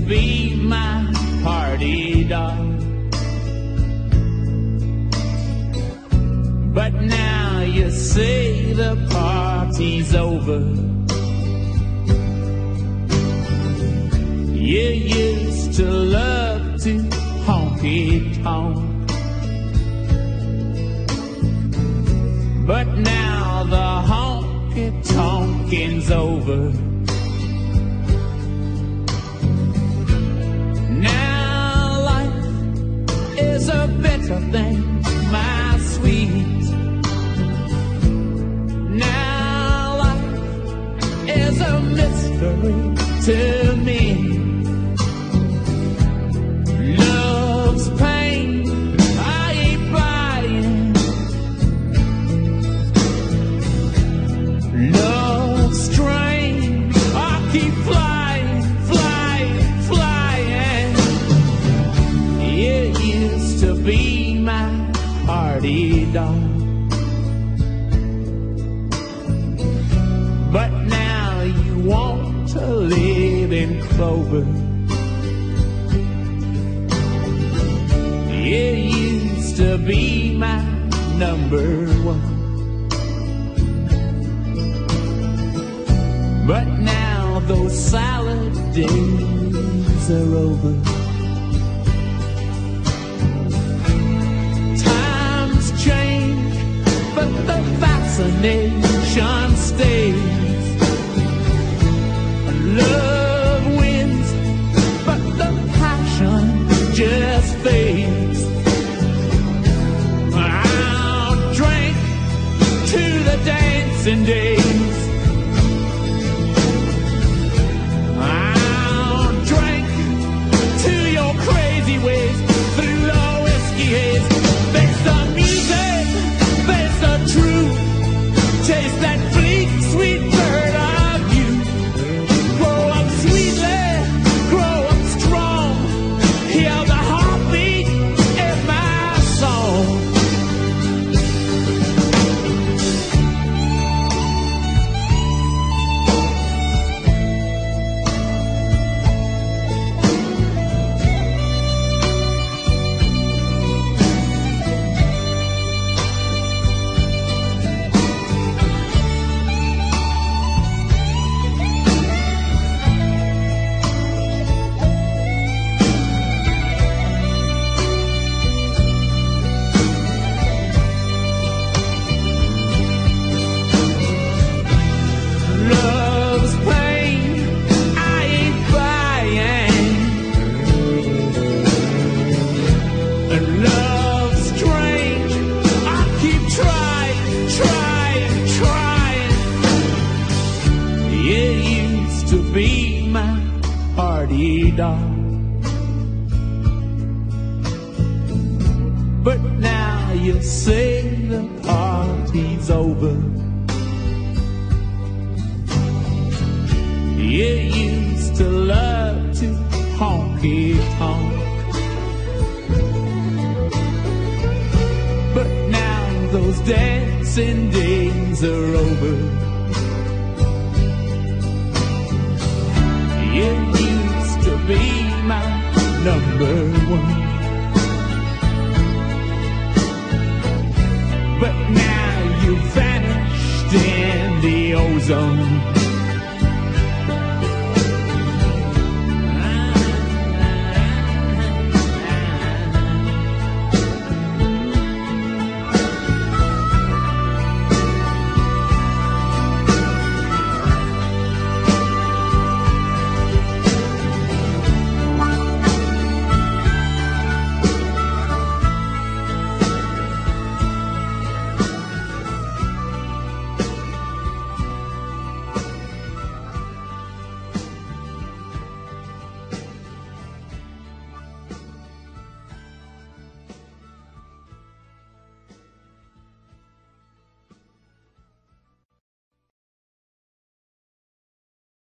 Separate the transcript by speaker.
Speaker 1: be my party doll. But now you say the party's over. You used to love to honky-tonk, but now the honky-tonking's over. Now life is a better thing, my sweet. Now life is a mystery to me. Love's pain, I ain't buying. Love's strange, I keep flying, flying, flying. You used to be my party doll, but now you want to live in clover. You used to be my number one, but now those salad days are over. Times change, but the fascination stays. Love wins, but the passion just fades. I'll drink to the dancing days. I'll drink to your crazy ways through the whiskey haze. Face the music, face the truth. Taste that fleet, sweet bird of you. Grow up sweetly, grow up strong. Hear the heartbeat in my song. Love's pain, I ain't buying. And love's strange, I keep trying, trying, trying. You used to be my party doll, but now you say the party's over. You used to love to honky-tonk, but now those dancing days are over. You used to be my number one, but now you vanished in the ozone.